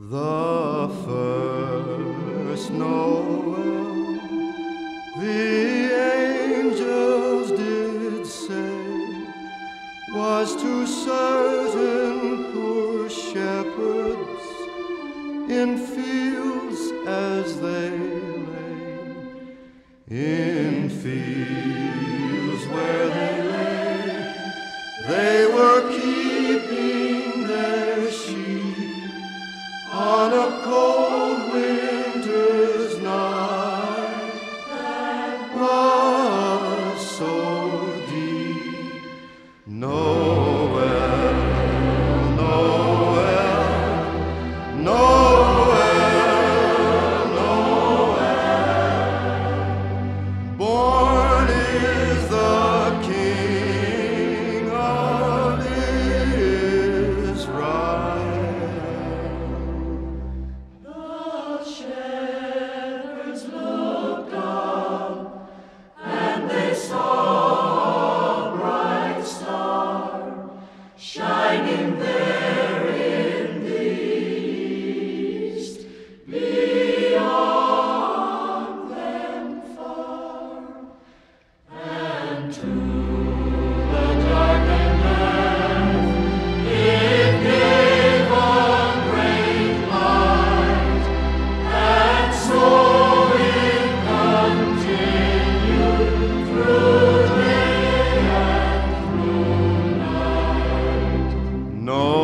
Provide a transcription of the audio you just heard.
The first Noel, the angels did say, was to certain poor shepherds in fields as they lay, in fields where they were keeping their sheep on a cold winter's night that was so deep. Noel, Noel, Noel, Noel. Born is the King of Israel. Shining there in the east, beyond them far, and to the darkened earth it gave a great light, and so it continued through day and through night. No.